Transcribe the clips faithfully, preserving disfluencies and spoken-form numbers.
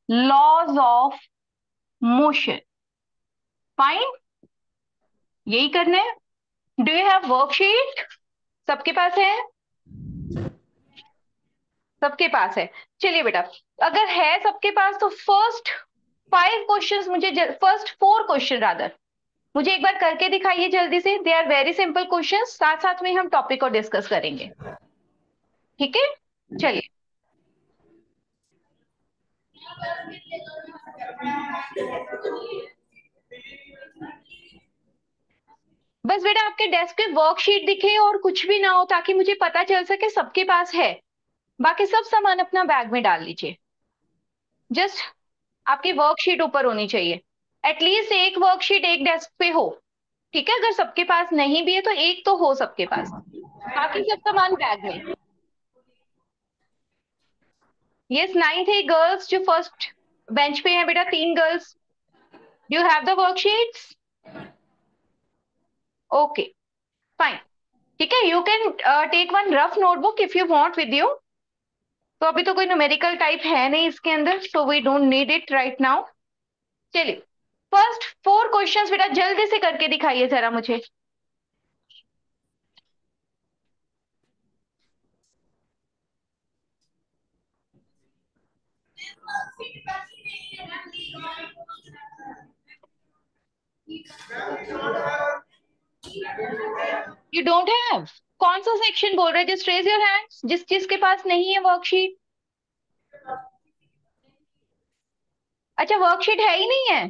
Laws of motion. Fine, यही करना है। Do you have worksheet? सबके पास है? सबके पास है। चलिए बेटा, अगर है सबके पास तो फर्स्ट फाइव क्वेश्चंस मुझे, फर्स्ट फोर क्वेश्चन रादर, मुझे एक बार करके दिखाइए जल्दी से। They are very simple questions, साथ साथ में हम टॉपिक को डिस्कस करेंगे। ठीक है, चलिए। बस बेटा आपके डेस्क पे वर्कशीट दिखे और कुछ भी ना हो, ताकि मुझे पता चल सके सबके पास है। बाकी सब सामान अपना बैग में डाल लीजिए। जस्ट आपकी वर्कशीट ऊपर होनी चाहिए। एटलीस्ट एक वर्कशीट एक डेस्क पे हो। ठीक है, अगर सबके पास नहीं भी है तो एक तो हो सबके पास। बाकी सब सामान बैग में। यस, नाइन्थ है गर्ल्स जो फर्स्ट बेंच पे है बेटा, तीन girls. You have the worksheets? Okay, fine. ठीक है, you can take one rough notebook if you want with you. तो अभी तो कोई न्यूमेरिकल टाइप है नहीं इसके अंदर, so we don't need it right now. चलिए, फर्स्ट फोर क्वेश्चंस बेटा जल्दी से करके दिखाइए जरा मुझे। You don't have? कौन सा सेक्शन बोल रहे हैं? जस्ट रेज योर हैंड्स जिस जिसके पास नहीं है वर्कशीट। अच्छा, वर्कशीट है ही नहीं है।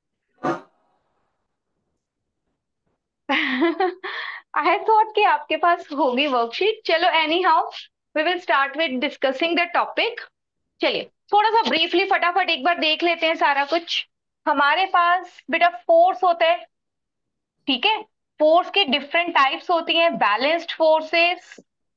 आई थॉट कि आपके पास होगी वर्कशीट। चलो, anyhow we will start with discussing the topic. चलिए, थोड़ा सा ब्रीफली फटाफट एक बार देख लेते हैं सारा कुछ। हमारे पास बेटा फोर्स होता है। ठीक है, फोर्स की डिफरेंट टाइप्स होती हैं, बैलेंस्ड फोर्सेस।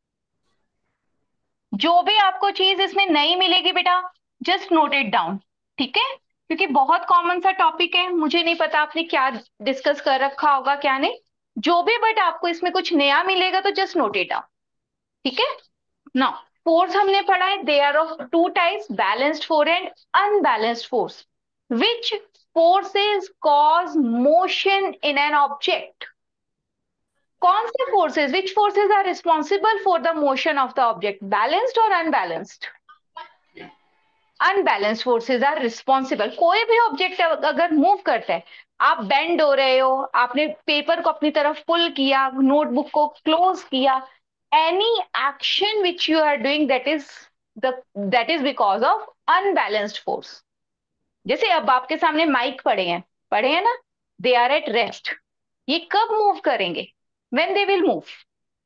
जो भी आपको चीज इसमें नहीं मिलेगी बेटा, जस्ट नोट इट डाउन। ठीक है, क्योंकि बहुत कॉमन सा टॉपिक है, मुझे नहीं पता आपने क्या डिस्कस कर रखा होगा क्या नहीं। जो भी बट आपको इसमें कुछ नया मिलेगा तो जस्ट नोट इट डाउन। ठीक है, नाउ फोर्स हमने पढ़ा है, they are of two types, balanced force and unbalanced force. Which forces cause motion in an object? कौन से forces, which forces are responsible for the motion of the object? Balanced और unbalanced? Unbalanced forces are responsible. कोई भी object अगर move करता है, आप bend हो रहे हो, आपने पेपर को अपनी तरफ पुल किया, नोटबुक को क्लोज किया, any action which you are doing, that is the that is because of unbalanced force. जैसे अब आपके सामने माइक पड़े हैं, पड़े हैं ना, दे आर एट रेस्ट। ये कब मूव करेंगे? When they will move.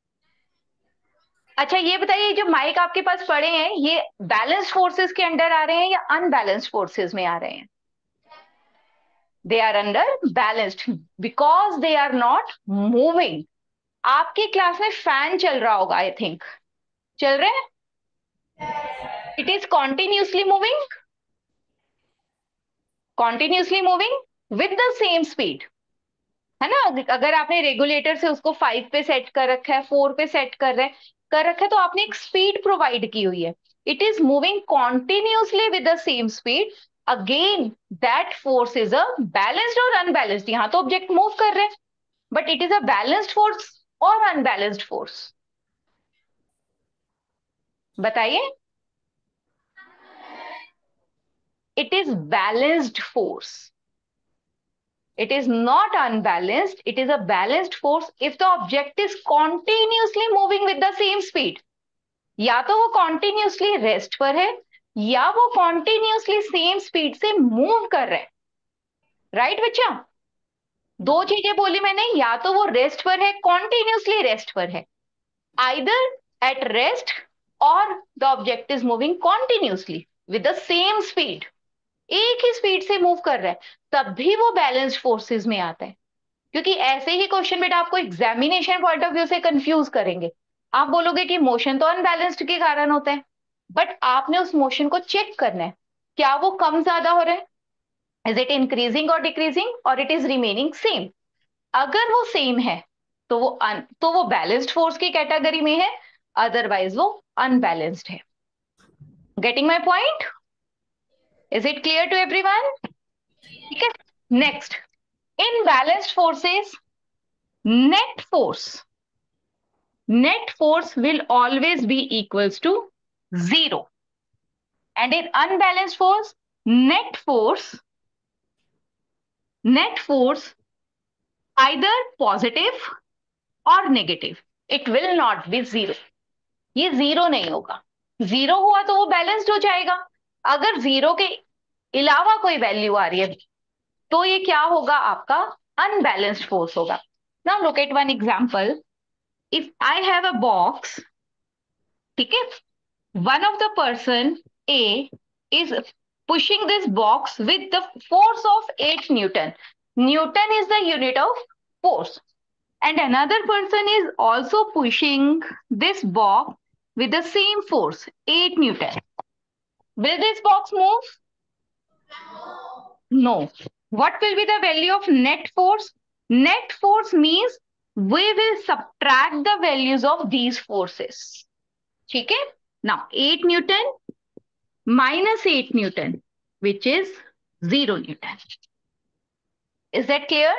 अच्छा, ये बताइए, जो माइक आपके पास पड़े हैं, ये बैलेंस फोर्सेस के अंडर आ रहे हैं या अनबैलेंस्ड फोर्सेस में आ रहे हैं? They are under balanced because they are not moving. आपकी क्लास में फैन चल रहा होगा, आई थिंक चल रहे हैं। It is continuously moving, continuously moving with the same speed, है ना। अगर आपने रेगुलेटर से उसको फाइव पे सेट कर रखा है, फोर पे सेट कर रहे कर रखा है, तो आपने एक स्पीड प्रोवाइड की हुई है। It is moving continuously with the same speed. Again that force is a balanced और अनबैलेंस्ड। यहां तो ऑब्जेक्ट मूव कर रहे हैं, but it is a balanced force और अनबैलेंस्ड फोर्स? बताइए। It is balanced force, it is not unbalanced, it is a balanced force if the object is continuously moving with the same speed। या तो वो continuously rest पर है, या वो continuously same speed से मूव कर रहे हैं। राइट बच्चा, दो चीजें बोली मैंने, या तो वो रेस्ट पर है, कॉन्टिन्यूसली रेस्ट पर है, आइदर एट रेस्ट, और the object is moving continuously with the same speed, एक ही स्पीड से मूव कर रहा है, तब भी वो बैलेंस्ड फोर्सेस में आता है। क्योंकि ऐसे ही क्वेश्चन बेटा आपको एग्जामिनेशन पॉइंट ऑफ व्यू से कंफ्यूज करेंगे। आप बोलोगे कि मोशन तो अनबैलेंस्ड के कारण होता है, बट आपने उस मोशन को चेक करना है, क्या वो कम ज्यादा हो रहा है, इज इट इंक्रीजिंग और डिक्रीजिंग, और इट इज रिमेनिंग सेम। अगर वो सेम है तो वो अन तो वो बैलेंस्ड फोर्स की कैटेगरी में है, अदरवाइज वो अनबैलेंस्ड है। Getting my point? Is it clear to everyone? ठीक है, next, in balanced forces net force net force will always be equals to zero, and in unbalanced force net force net force either positive or negative, it will not be zero. ये zero नहीं होगा, zero हुआ तो वो balanced हो जाएगा, अगर zero के अलावा कोई वैल्यू आ रही है तो ये क्या होगा, आपका अनबैलेंस्ड फोर्स होगा. Now look at one example. If I have a box, ठीक है, one of the person A is pushing this box with the force of eight Newton. Newton is the unit of force. And another person is also pushing this box with the same force, eight Newton. Will this box move? No. What will be the value of net force? Net force means we will subtract the values of these forces. ठीक है? Now, eight Newton minus eight Newton, which is zero Newton. Is that clear?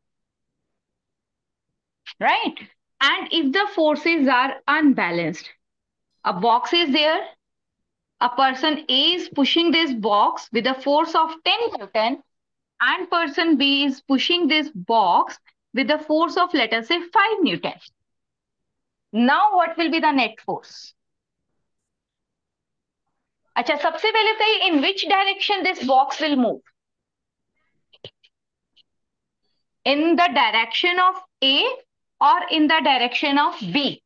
Right? And if the forces are unbalanced, a box is there, a person A is pushing this box with a force of ten Newton, and person B is pushing this box with a force of, let us say, five Newton. Now what will be the net force? अच्छा, सबसे पहले तो in which direction this box will move? In the direction of A or in the direction of B?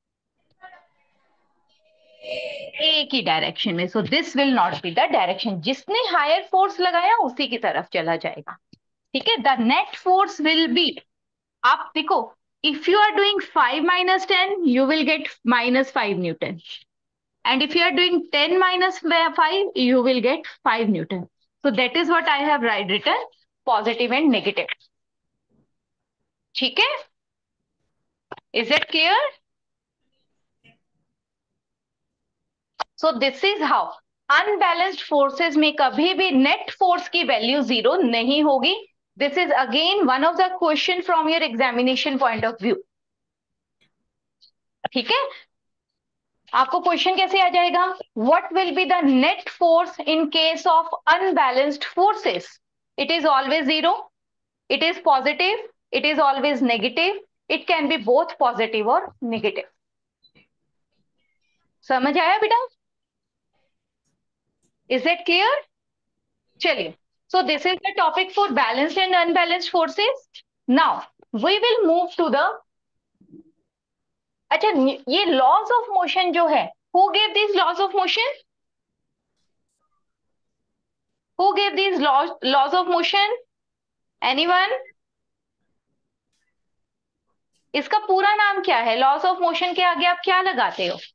A की direction में. So this will not be the direction. जिसने higher force लगाया उसी की तरफ चला जाएगा. ठीक है, the net force will be, आप देखो, if you are doing five minus ten, you will get minus five Newton. And if you are doing ten minus five, you will get five Newton. So that is what I have written, positive and negative. ठीक है? Is that clear? So this is how unbalanced forces में कभी भी net force की value zero नहीं होगी. This is again one of the question from your examination point of view. ठीक है, आपको क्वेश्चन कैसे आ जाएगा? What will be the net force in case of unbalanced forces? It is always zero. It is positive. It is always negative. It can be both positive or negative. समझ आया बेटा? Is that clear? चलिए. So this is the topic for balanced and unbalanced forces. Now we will move to the, अच्छा, ये laws of motion जो है, who gave these laws of motion? Who gave these laws laws of motion? Anyone? इसका पूरा नाम क्या है? Laws of motion के आगे आप क्या लगाते हो?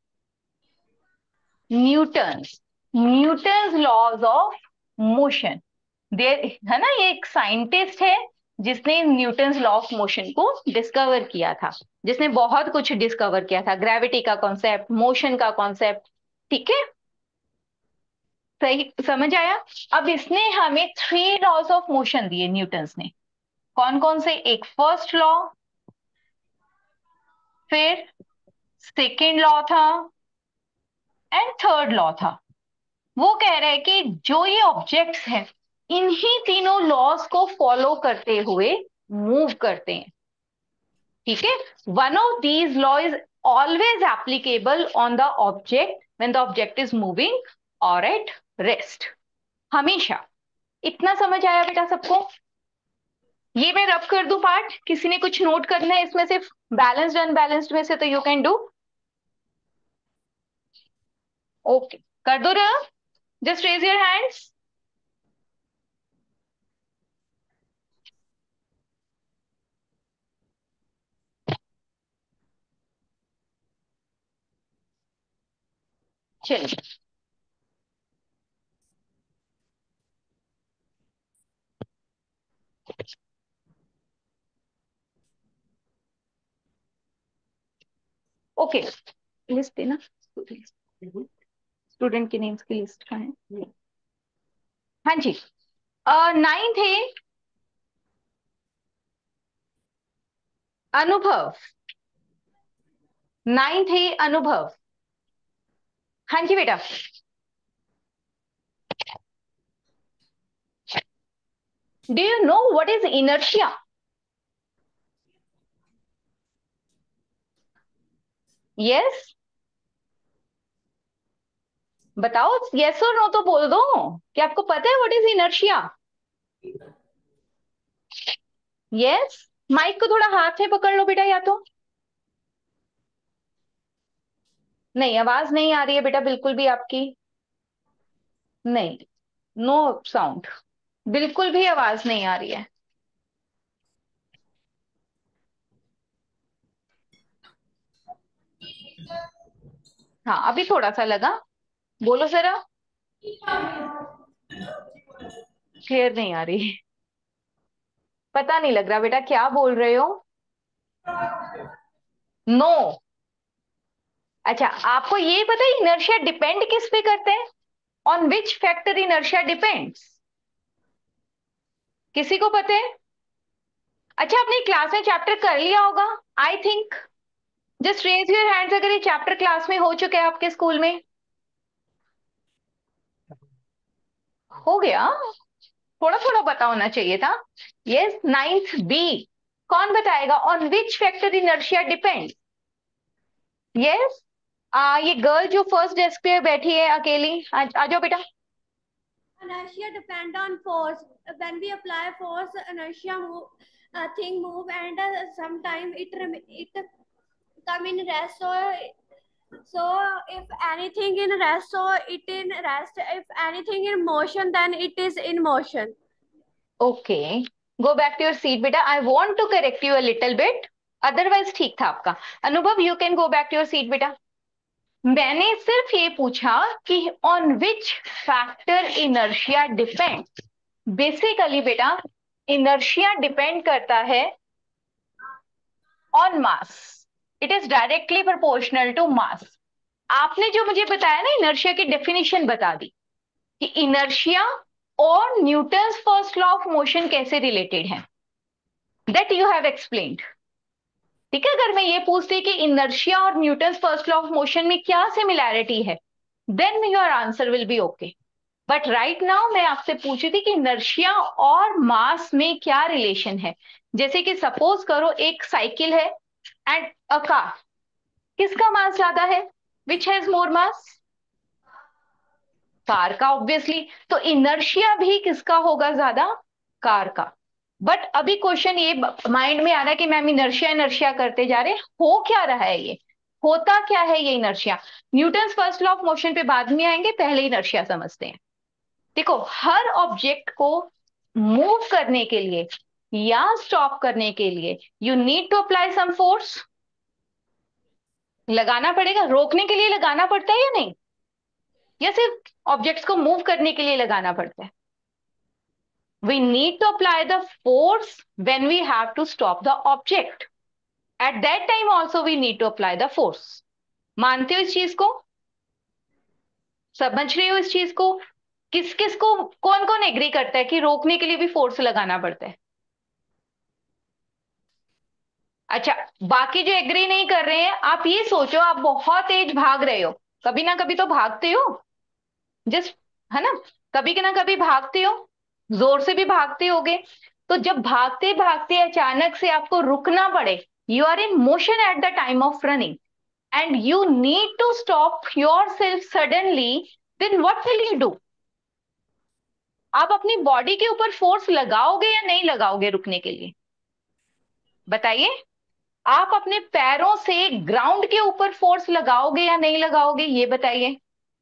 Newton's. Newton's laws of motion. There है ना, ये एक साइंटिस्ट है जिसने न्यूटन्स लॉ ऑफ मोशन को डिस्कवर किया था, जिसने बहुत कुछ डिस्कवर किया था, ग्रेविटी का कॉन्सेप्ट, मोशन का कॉन्सेप्ट. ठीक है, सही समझ आया? अब इसने हमें थ्री लॉज ऑफ मोशन दिए न्यूटन्स ने. कौन कौन से? एक फर्स्ट लॉ, फिर सेकेंड लॉ था, एंड थर्ड लॉ था. वो कह रहे हैं कि जो ये ऑब्जेक्ट्स हैं इन्हीं तीनों लॉज को फॉलो करते हुए मूव करते हैं. ठीक है, one of these law is always applicable on the object when the object is moving और एट रेस्ट. हमेशा. इतना समझ आया बेटा सबको? ये मैं रब कर दूं पार्ट, किसी ने कुछ नोट करना है इसमें से बैलेंस्ड अनबैलेंस्ड में से, तो यू कैन डू. ओके, कर दो रहा. Just raise your hands. चलिए, ओके, लिस्ट देना. स्टूडेंट के नेम्स की लिस्ट कहाँ है? हाँ जी, नाइन्थ है अनुभव। नाइन्थ है अनुभव। हाँ जी बेटा। Do you know what is inertia? Yes, बताओ, यस और नो तो बोल दो कि आपको पता है what is inertia. Yes, mike को थोड़ा हाथ में पकड़ लो बेटा, या तो नहीं, आवाज नहीं आ रही है बेटा बिल्कुल भी आपकी। नहीं, नो साउंड, बिल्कुल भी आवाज नहीं आ रही है। हाँ, अभी थोड़ा सा लगा, बोलो जरा। क्लियर नहीं आ रही, पता नहीं लग रहा बेटा क्या बोल रहे हो। नो। अच्छा, आपको ये पता है इनर्शिया डिपेंड किस पे करते हैं? On which factor inertia depends? किसी को पता है? अच्छा, आपने क्लास में चैप्टर कर लिया होगा, I think. Just raise your hands अगर ये चैप्टर क्लास में हो चुका है आपके स्कूल में। हो गया? थोड़ा थोड़ा पता होना चाहिए था। Yes, ninth B. कौन बताएगा? On which factor inertia depend? Yes, आ ये गर्ल जो फर्स्ट डेस्क पे बैठी है अकेली, आ, आ जाओ बेटा। Inertia depend on force. When we apply force, inertia move, uh, thing move, and uh, sometimes it it come in rest. So so if anything in rest, so it in rest. If anything in motion, then it is in motion. Okay, go back to your seat बेटा, I want to correct you a little bit, otherwise ठीक था आपका। Anubhav, you can go back to your seat बेटा। मैंने सिर्फ ये पूछा कि on which factor inertia depend. Basically बेटा, इनर्शिया डिपेंड करता है on mass. It is directly proportional to mass. आपने जो मुझे बताया ना, इनर्शिया की डेफिनेशन बता दी कि इनर्शिया और Newton's first law of motion कैसे रिलेटेड है, दैट यू हैव एक्सप्लेन्ड। ठीक है, अगर मैं ये पूछती कि इनर्शिया और Newton's first law of motion में क्या सिमिलैरिटी है, then your answer will be okay. But right now मैं आपसे पूछ रही थी कि इनर्शिया और मास में क्या रिलेशन है। जैसे कि सपोज करो एक साइकिल है एंड अ कार, किसका मास ज्यादा है? Which has more mass? Car का, ऑब्वियसली। तो इनर्शिया भी किसका होगा ज्यादा? कार का। बट अभी क्वेश्चन ये माइंड में आ रहा है कि मैम इनर्शिया इनर्शिया करते जा रहे, हो क्या रहा है ये? होता क्या है ये inertia? Newton's first law of motion पे बाद में आएंगे, पहले इनर्शिया समझते हैं। देखो, हर ऑब्जेक्ट को मूव करने के लिए या स्टॉप करने के लिए you need to apply some force. लगाना पड़ेगा, रोकने के लिए लगाना पड़ता है या नहीं? या सिर्फ ऑब्जेक्ट्स को मूव करने के लिए लगाना पड़ता है? we need to apply the force when we have to stop the object. At that time also we need to apply the force. मानते हो इस चीज को? समझ रहे हो इस चीज को? किस किस को, कौन कौन एग्री करता है कि रोकने के लिए भी फोर्स लगाना पड़ता है? अच्छा, बाकी जो एग्री नहीं कर रहे हैं, आप ये सोचो आप बहुत तेज भाग रहे हो, कभी ना कभी तो भागते हो, जस्ट, है ना? कभी ना कभी भागते हो, जोर से भी भागते होगे। तो जब भागते भागते अचानक से आपको रुकना पड़े, you are in motion at the time of running and you need to stop yourself suddenly, then what will you do? आप अपनी बॉडी के ऊपर फोर्स लगाओगे या नहीं लगाओगे रुकने के लिए? बताइए। आप अपने पैरों से ग्राउंड के ऊपर फोर्स लगाओगे या नहीं लगाओगे, ये बताइए।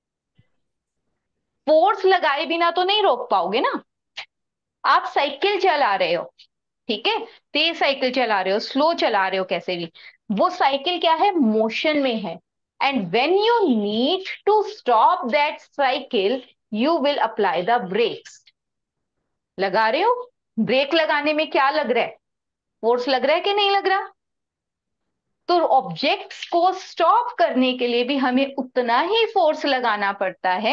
फोर्स लगाए बिना तो नहीं रोक पाओगे ना। आप साइकिल चला रहे हो, ठीक है, तेज साइकिल चला रहे हो, स्लो चला रहे हो, कैसे भी, वो साइकिल क्या है? मोशन में है। And when you need to stop that cycle, you will apply the brakes. लगा रहे हो? ब्रेक लगाने में क्या लग रहा है? फोर्स लग रहा है कि नहीं लग रहा? तो ऑब्जेक्ट्स को स्टॉप करने के लिए भी हमें उतना ही फोर्स लगाना पड़ता है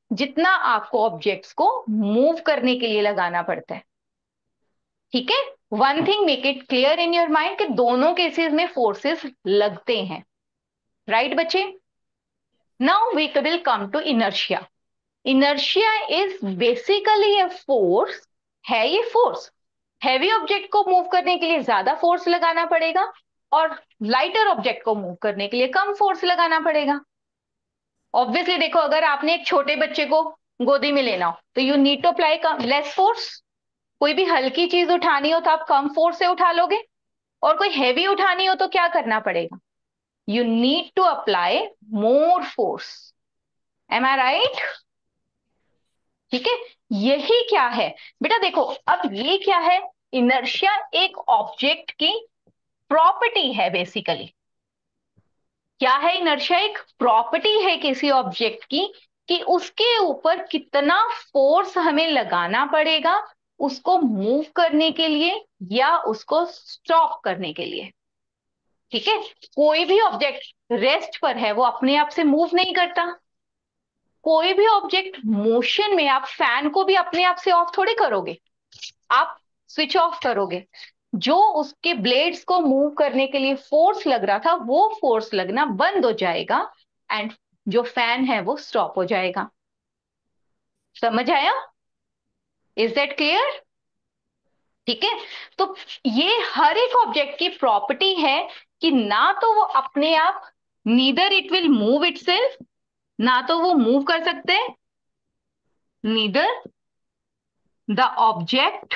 जितना आपको ऑब्जेक्ट्स को मूव करने के लिए लगाना पड़ता है। ठीक है, one thing make it clear in your mind कि दोनों केसेस में फोर्सेस लगते हैं। राइट right, बच्चे? Now we will come to inertia. Inertia is basically a force. है ये फोर्स। हैवी ऑब्जेक्ट को मूव करने के लिए ज्यादा फोर्स लगाना पड़ेगा और लाइटर ऑब्जेक्ट को मूव करने के लिए कम फोर्स लगाना पड़ेगा। ऑब्वियसली देखो, अगर आपने एक छोटे बच्चे को गोदी में लेना हो तो you need to apply less force. कोई भी हल्की चीज उठानी हो तो आप कम फोर्स से उठा लोगे, और कोई हैवी उठानी हो तो क्या करना पड़ेगा? You need to apply more force. Am I right? ठीक है, यही क्या है बेटा? देखो अब ये क्या है? इनर्शिया एक ऑब्जेक्ट की प्रॉपर्टी है बेसिकली। क्या है इनर्शिया? एक प्रॉपर्टी है किसी ऑब्जेक्ट की कि उसके ऊपर कितना फोर्स हमें लगाना पड़ेगा उसको मूव करने के लिए या उसको स्टॉप करने के लिए। ठीक है, कोई भी ऑब्जेक्ट रेस्ट पर है वो अपने आप से मूव नहीं करता। कोई भी ऑब्जेक्ट मोशन में, आप फैन को भी अपने आप से ऑफ थोड़ी करोगे, आप स्विच ऑफ करोगे। जो उसके ब्लेड्स को मूव करने के लिए फोर्स लग रहा था वो फोर्स लगना बंद हो जाएगा एंड जो फैन है वो स्टॉप हो जाएगा। समझ आया? Is that clear? ठीक है, तो ये हर एक ऑब्जेक्ट की प्रॉपर्टी है कि ना तो वो अपने आप, neither it will move itself, ना तो वो मूव कर सकते हैं, neither the object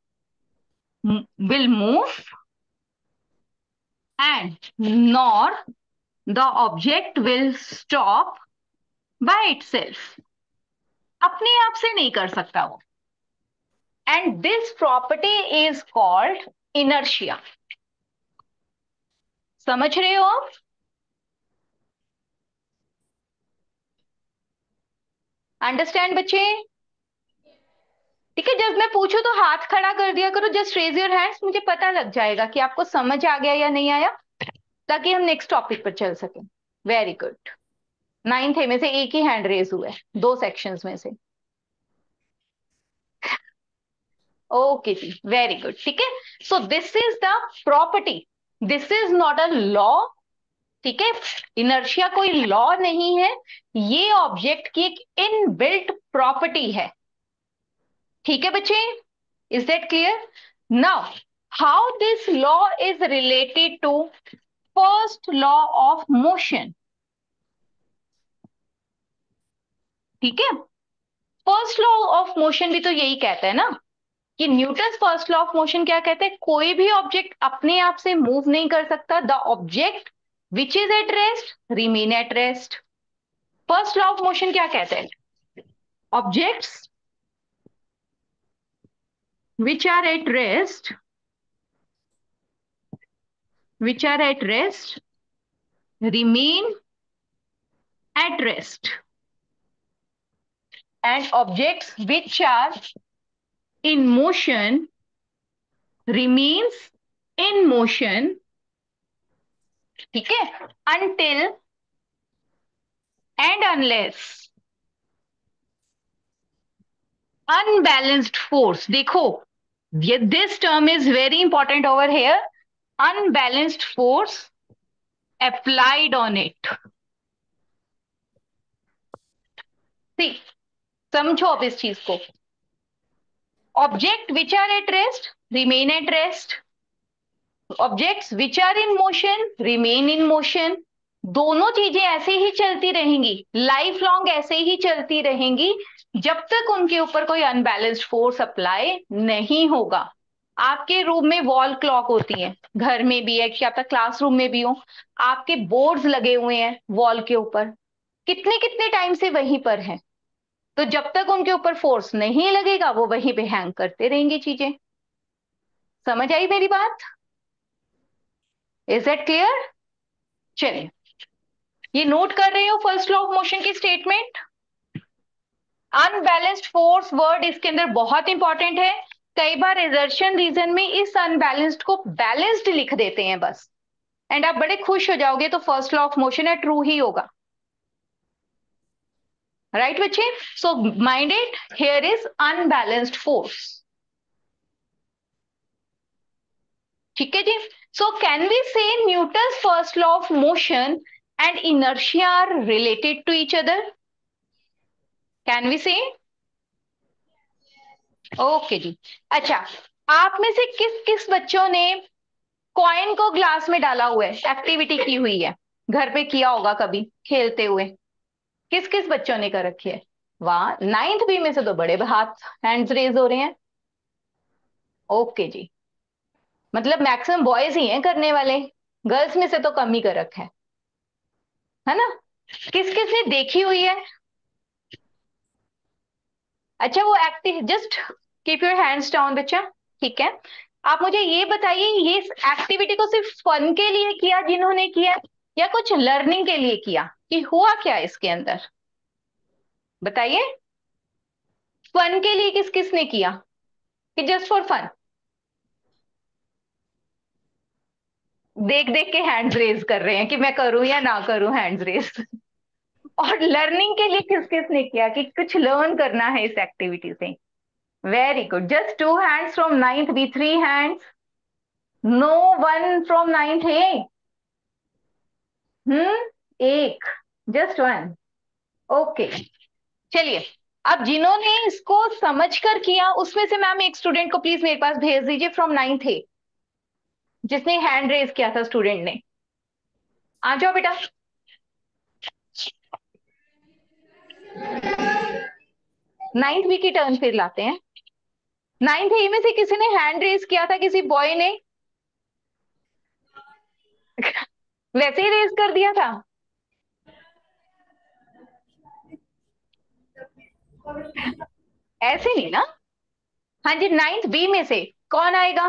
will move and nor the object will stop by itself. अपने आप से नहीं कर सकता वो। And this property is called inertia. समझ रहे हो आप? अंडरस्टैंड बच्चे? ठीक है, जब मैं पूछूं तो हाथ खड़ा कर दिया करो, जस्ट रेज योर हैंड्स, मुझे पता लग जाएगा कि आपको समझ आ गया या नहीं आया, ताकि हम नेक्स्ट टॉपिक पर चल सकें। Very good. नाइन्थ में से एक ही हैंड रेज हुआ है दो सेक्शंस में से। ओके जी, वेरी गुड। ठीक है, so this is the property, this is not a law. ठीक है, इनर्शिया कोई लॉ नहीं है, ये ऑब्जेक्ट की एक इनबिल्ट प्रॉपर्टी है। ठीक है बच्चे, is that clear? Now how this law is related to first law of motion. ठीक है, फर्स्ट लॉ ऑफ मोशन भी तो यही कहता है ना कि Newton first law of motion क्या कहते हैं? कोई भी ऑब्जेक्ट अपने आप से मूव नहीं कर सकता। The object which is at rest remain at rest. First law of motion क्या कहते हैं? Objects which are at rest which are at rest remain at rest, and objects which are in motion remains in motion. ठीक है, until and unless unbalanced force, देखो ये this term is very important over here, unbalanced force applied on it. See, समझो अब इस चीज को। Object which are at rest remain at rest, objects which are in motion remain in motion. दोनों चीजें ऐसे ही चलती रहेंगी, लाइफ लॉन्ग ऐसे ही चलती रहेंगी जब तक उनके ऊपर कोई अनबैलेंस्ड फोर्स अप्लाई नहीं होगा। आपके रूम में वॉल क्लॉक होती है, घर में भी है, क्या पता क्लासरूम में भी हो, आपके बोर्ड्स लगे हुए हैं वॉल के ऊपर, कितने कितने टाइम से वहीं पर है, तो जब तक उनके ऊपर फोर्स नहीं लगेगा वो वहीं पे हैंग करते रहेंगी चीजें। समझ आई मेरी बात? Is that clear? चलिए, ये नोट कर रहे हो फर्स्ट लॉ ऑफ मोशन की स्टेटमेंट। अनबैलेंस्ड फोर्स वर्ड इसके अंदर बहुत इंपॉर्टेंट है। कई बार एजर्शन रीजन में इस अनबैलेंस्ड को बैलेंस्ड लिख देते हैं बस, एंड आप बड़े खुश हो जाओगे तो फर्स्ट लॉ ऑफ मोशन है ट्रू ही होगा। राइट बच्चे? So mind it, here is unbalanced force. ठीक है जी? So can we say Newton's first law of motion and inertia are related to each other? Can we say? Okay जी। अच्छा, आप में से किस किस बच्चों ने कॉइन को ग्लास में डाला हुआ है, एक्टिविटी की हुई है, घर पे किया होगा कभी खेलते हुए? किस किस बच्चों ने कर रखी है? वाह, नाइन्थ बी में से तो बड़े हाथ हैंड्स रेज हो रहे हैं। ओके जी, मतलब मैक्सिमम बॉयज ही हैं करने वाले, गर्ल्स में से तो कम ही कर रखा है है ना? किस किस ने देखी हुई है? अच्छा, वो active, just keep your hands down बच्चा। ठीक है, आप मुझे ये बताइए, ये एक्टिविटी को सिर्फ फन के लिए किया जिन्होंने किया, या कुछ लर्निंग के लिए किया, कि हुआ क्या इसके अंदर? बताइए, फन के लिए किस किस ने किया, कि जस्ट फॉर फन? देख देख के हैंड्स रेज कर रहे हैं कि मैं करूं या ना करूं हैंड्स रेज। और लर्निंग के लिए किस किस ने किया, कि कुछ लर्न करना है इस एक्टिविटी से? Very good, just two hands from ninth B, three hands, no one from ninth A. Hmm, एक, जस्ट वन। ओके, चलिए, अब जिन्होंने इसको समझकर किया उसमें से मैम एक स्टूडेंट को प्लीज मेरे पास भेज दीजिए फ्रॉम नाइन्थ ए, जिसने हैंड रेज किया था स्टूडेंट ने। आ जाओ बेटा। नाइन्थ बी की टर्न फिर लाते हैं। नाइन्थ ए में से किसी ने हैंड रेज किया था, किसी बॉय ने? वैसे ही रेज कर दिया था? ऐसे नहीं ना? हाँ जी, नाइन्थ बी में से कौन आएगा?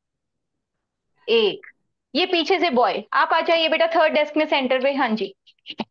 एक, ये पीछे से बॉय, आप आ जाइए बेटा थर्ड डेस्क में सेंटर पे। हाँ जी,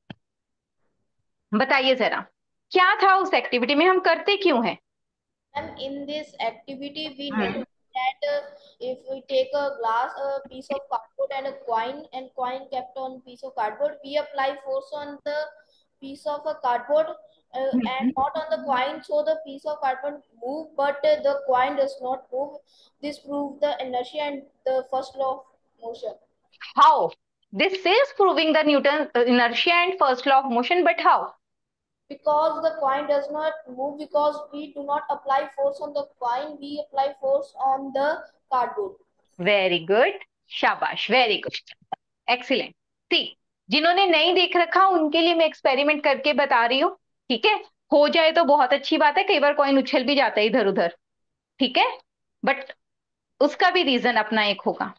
बताइए जरा, क्या था उस एक्टिविटी में, हम करते क्यों हैं? And in this activity, we know hmm, that uh, if we take a glass, a piece of cardboard, and a coin, and coin kept on piece of cardboard, we apply force on the piece of a cardboard uh, and hmm, not on the coin. So the piece of cardboard move, but uh, the coin does not move. This proves the inertia and the first law of motion. how? This is proving the Newton's uh, inertia and first law of motion, but how? Because the coin does not move, because we do not apply force on the coin, we apply force on the cardboard. Very good, शाबाश, very good, excellent. See, जिन्होंने नहीं देख रखा उनके लिए मैं experiment करके बता रही हूँ। ठीक है, हो जाए तो बहुत अच्छी बात है, कई बार कॉइन उछल भी जाता है इधर उधर। ठीक है, बट उसका भी रीजन अपना एक होगा।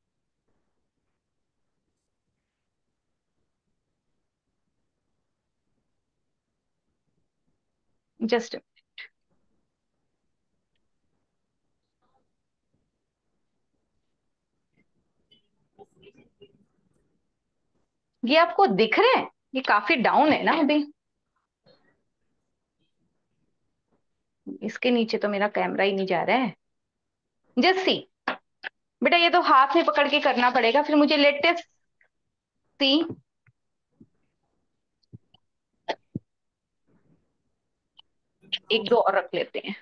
जस्ट, ये आपको दिख रहे हैं? ये काफी डाउन है ना अभी, इसके नीचे तो मेरा कैमरा ही नहीं जा रहा है। जस्ट सी बेटा, ये तो हाथ में पकड़ के करना पड़ेगा फिर मुझे। लेटेस्ट सी, एक दो और रख लेते हैं।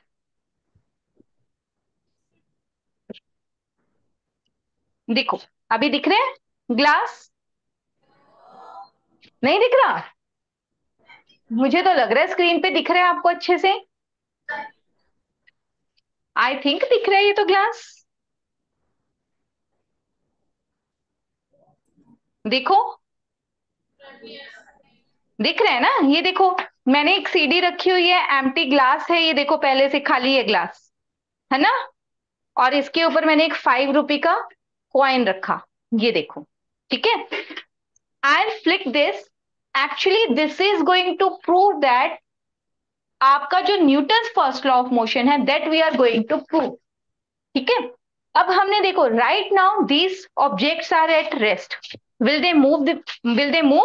देखो, अभी दिख रहे हैं ग्लास? नहीं दिख रहा? मुझे तो लग रहा है स्क्रीन पे दिख रहा है आपको अच्छे से। आई थिंक दिख रहा है ये तो ग्लास। देखो, दिख रहा है ना? ये देखो, मैंने एक सीडी रखी हुई है, एम्प्टी ग्लास है ये, देखो पहले से खाली है ग्लास, है ना? और इसके ऊपर मैंने एक फाइव रुपी का कॉइन रखा, ये देखो। ठीक है, I flick this, actually this is going to prove that आपका जो Newton first law of motion है, that we are going to prove. ठीक है, अब हमने देखो, right now these objects are at rest, will they move, will they move?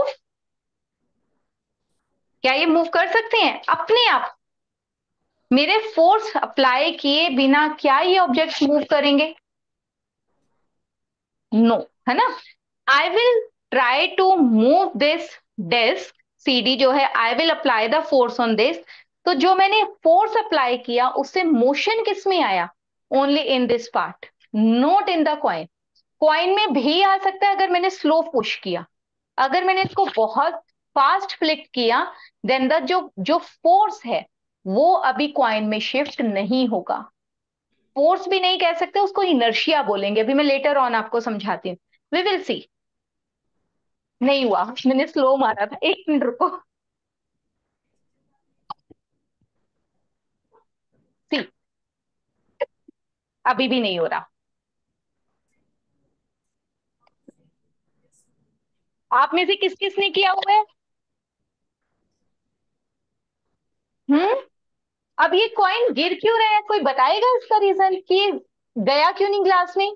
क्या ये मूव कर सकते हैं अपने आप? मेरे फोर्स अप्लाई किए बिना क्या ये ऑब्जेक्ट्स मूव करेंगे? नो no, है ना? I will try to move this desk CD जो है, I will apply the force on this. तो जो मैंने फोर्स अप्लाई किया उससे मोशन किस में आया? Only in this part, not in the coin. Coin में भी आ सकता है अगर मैंने स्लो पुश किया। अगर मैंने इसको बहुत फास्ट फ्लिक किया देन द जो जो फोर्स है वो अभी कॉइन में शिफ्ट नहीं होगा। फोर्स भी नहीं कह सकते, उसको इनर्शिया बोलेंगे। अभी मैं लेटर ऑन आपको समझाती हूँ, वी विल सी। नहीं हुआ, मैंने स्लो मारा था, एक मिनट रुको। सी, अभी भी नहीं हो रहा। आप में से किस किस ने किया हुआ है? हम्म अब ये कॉइन गिर क्यों रहा है? कोई बताएगा इसका रीजन कि ये गया क्यों नहीं ग्लास में?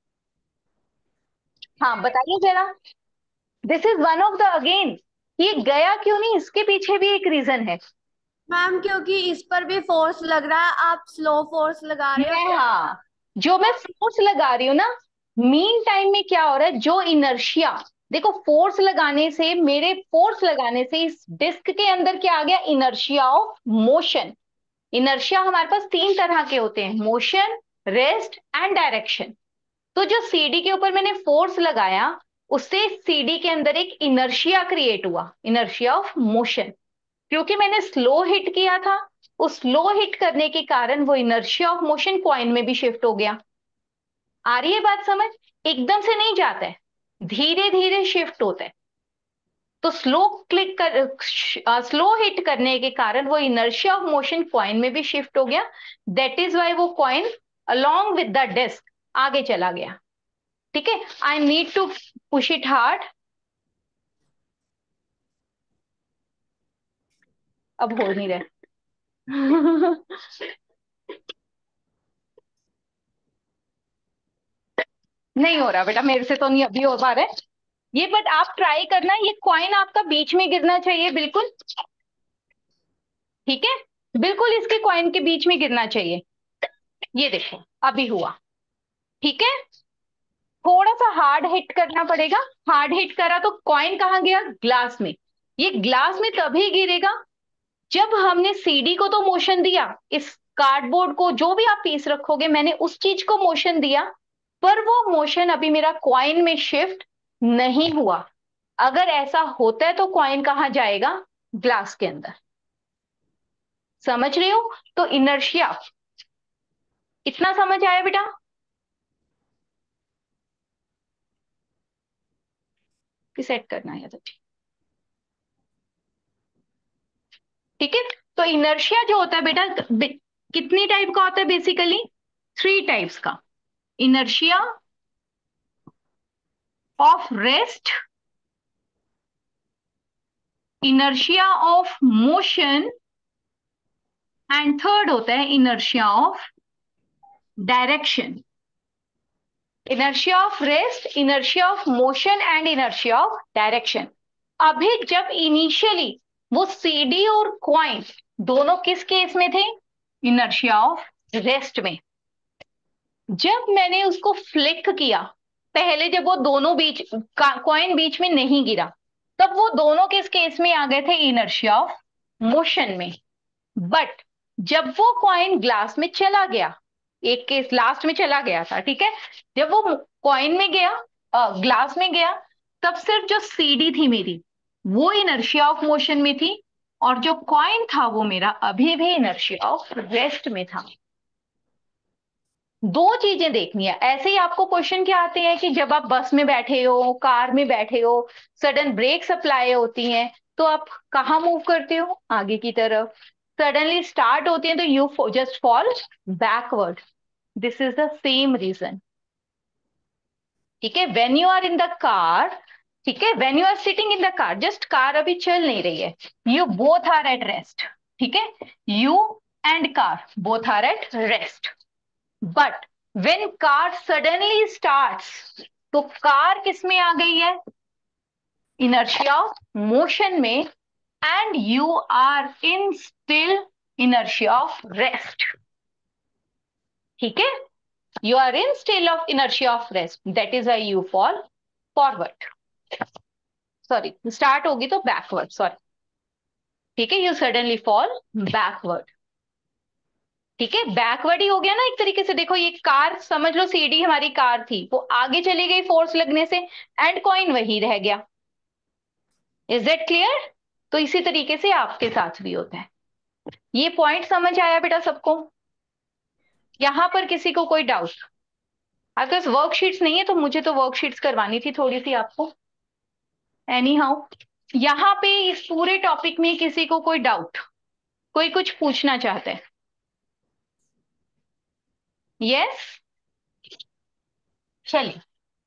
हाँ बताइए जरा। This is one of the again, ये गया क्यों नहीं, इसके पीछे भी एक रीजन है। मैम क्योंकि इस पर भी फोर्स लग रहा है, आप स्लो फोर्स लगा रहे हो। मैं हाँ, जो मैं फोर्स लगा रही हूँ ना, मीन टाइम में क्या हो रहा है, जो इनर्शिया, देखो फोर्स लगाने से, मेरे फोर्स लगाने से इस डिस्क के अंदर क्या आ गया? Inertia of motion. इनर्शिया हमारे पास तीन तरह के होते हैं, मोशन, रेस्ट एंड डायरेक्शन। तो जो सीडी के ऊपर मैंने फोर्स लगाया उससे सीडी के अंदर एक इनर्शिया क्रिएट हुआ, इनर्शिया ऑफ मोशन। क्योंकि मैंने स्लो हिट किया था, उस स्लो हिट करने के कारण वो इनर्शिया ऑफ मोशन कॉइन में भी शिफ्ट हो गया। आ रही है बात समझ? एकदम से नहीं जाता है, धीरे धीरे शिफ्ट होता है। तो स्लो क्लिक कर स्लो हिट करने के कारण वो इनर्शिया ऑफ मोशन कॉइन में भी शिफ्ट हो गया। दैट इज वाई वो coin along with the disc आगे चला गया। ठीक है, I need to push it hard. अब हो नहीं रहा। नहीं हो रहा बेटा, मेरे से तो नहीं अभी हो पा रहा है ये, बट आप ट्राई करना, ये कॉइन आपका बीच में गिरना चाहिए बिल्कुल। ठीक है, बिल्कुल इसके कॉइन के बीच में गिरना चाहिए। ये देखो अभी हुआ। ठीक है, थोड़ा सा हार्ड हिट करना पड़ेगा। हार्ड हिट करा तो कॉइन कहाँ गया? ग्लास में। ये ग्लास में तभी गिरेगा जब हमने सीडी को तो मोशन दिया, इस कार्डबोर्ड को जो भी आप पीस रखोगे मैंने उस चीज को मोशन दिया, पर वो मोशन अभी मेरा कॉइन में शिफ्ट नहीं हुआ। अगर ऐसा होता है तो कॉइन कहाँ जाएगा? ग्लास के अंदर। समझ रहे हो? तो इनर्शिया, इतना समझ आया बेटा? कि सेट करना है तो ठीक है। तो इनर्शिया जो होता है बेटा, बे- कितनी टाइप का होता है? बेसिकली थ्री टाइप्स का। Inertia of rest, inertia of motion and third होता है inertia of direction. Inertia of rest, inertia of motion and inertia of direction. अभी जब इनिशियली वो सीडी और कॉइन दोनों किस केस में थे? इनर्शिया ऑफ रेस्ट में। जब मैंने उसको फ्लिक किया, पहले जब वो दोनों बीच, कॉइन बीच में नहीं गिरा, तब वो दोनों किस केस में आ गए थे? इनर्शिया ऑफ मोशन में। बट जब वो कॉइन ग्लास में चला गया, एक केस लास्ट में चला गया था, ठीक है, जब वो कॉइन में गया, ग्लास में गया, तब सिर्फ जो सीडी थी मेरी वो इनर्शिया ऑफ मोशन में थी, और जो कॉइन था वो मेरा अभी भी इनर्शिया ऑफ रेस्ट में था। दो चीजें देखनी है। ऐसे ही आपको क्वेश्चन क्या आते हैं कि जब आप बस में बैठे हो, कार में बैठे हो, सडन ब्रेक सप्लाई होती हैं, तो आप कहाँ मूव करते हो? आगे की तरफ। सडनली स्टार्ट होती है तो you just fall backward. This is the same reason. ठीक है, when you are in the car, ठीक है, when you are sitting in the car, just car अभी चल नहीं रही है, you both are at rest. ठीक है, you and car both are at rest. But when car suddenly starts, तो कार किस में आ गई है? इनर्शिया ऑफ मोशन में, and you are in still inertia of rest. ठीक है, you are in still of inertia of rest, that is why you fall forward, sorry start होगी तो backward, sorry। ठीक है, यू सडनली फॉल बैकवर्ड। ठीक है, backward ही हो गया ना एक तरीके से। देखो ये कार समझ लो, सीडी हमारी कार थी, वो आगे चली गई फोर्स लगने से, एंड कॉइन वही रह गया। Is that clear? तो इसी तरीके से आपके साथ भी होता है। ये पॉइंट समझ आया बेटा सबको? यहां पर किसी को कोई डाउट? आपके पास वर्कशीट्स नहीं है तो मुझे तो वर्कशीट्स करवानी थी थोड़ी सी आपको। एनी हाउ, यहां पे इस पूरे टॉपिक में किसी को कोई डाउट, कोई कुछ पूछना चाहता है? यस, चलिए।